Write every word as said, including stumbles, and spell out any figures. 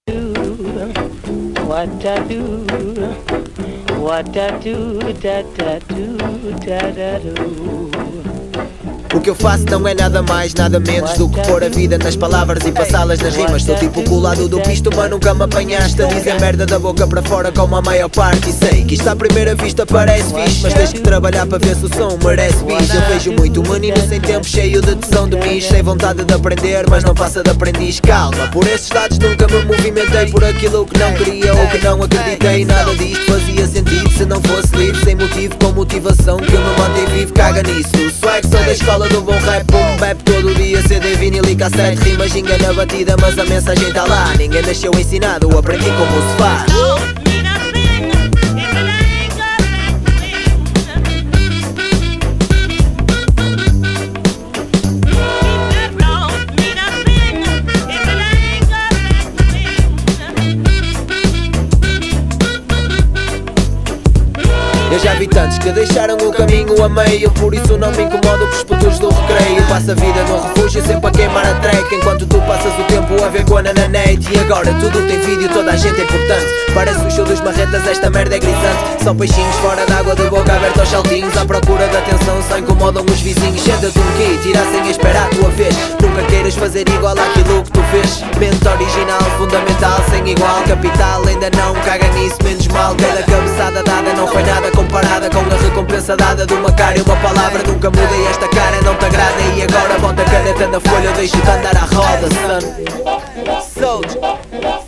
What I do, what I do, da da do, da da do. O que eu faço não é nada mais, nada menos do que pôr a vida nas palavras e passá-las nas rimas. Sou tipo o colado do pisto, mas nunca me apanhaste a dizer merda da boca para fora como a maior parte. E sei que isto à primeira vista parece fixe, mas tens que trabalhar para ver se o som merece bis. Eu vejo muito menino sem tempo, cheio de tesão de mim, sem vontade de aprender, mas não passa de aprendiz. Calma, por esses lados nunca me movimentei por aquilo que não queria ou que não acreditei. Nada disto fazia sentido se não fosse livre, sem motivo, com motivação que me mantém vivo. Caga nisso, swag sou da escola do bom rap, boom bap todo dia, C D, vinil e cassete. Rimas ginga na batida, mas a mensagem tá lá. Ninguém nasceu ensinado, aprendi como se faz. Eu já vi tantos que deixaram o caminho a meio, por isso não me incomodo com os putos do recreio. Passo a vida no refúgio sempre a queimar a track, enquanto tu passas o tempo a ver Gona na net. E agora tudo tem vídeo, toda a gente é importante. Parece o show dos marretas, esta merda é grisante. São peixinhos fora d'água, de boca aberta aos saltinhos, à procura da atenção, só incomodam os vizinhos. Senta-te um kit, tira sem esperar a tua vez. Nunca queiras fazer igual àquilo que tu fez. Mente original, fundamental, sem igual. Capital ainda não, caga nisso, menos mal. Cada cabeçada dada não foi nada comparada com a recompensa dada de uma cara e uma palavra. Nunca mudei esta cara, não te agrada. E agora bota a caneta na folha, deixa-te andar à roda, son. Soldier.